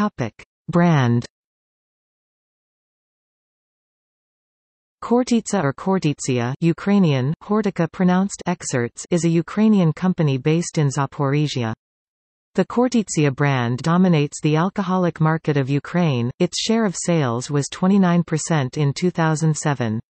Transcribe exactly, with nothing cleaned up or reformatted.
Topic: Brand. Khortytsia or Khortytsia, Ukrainian Khortytsia pronounced excerpts, is a Ukrainian company based in Zaporizhia. The Khortytsia brand dominates the alcoholic market of Ukraine. Its share of sales was twenty-nine percent in two thousand seven.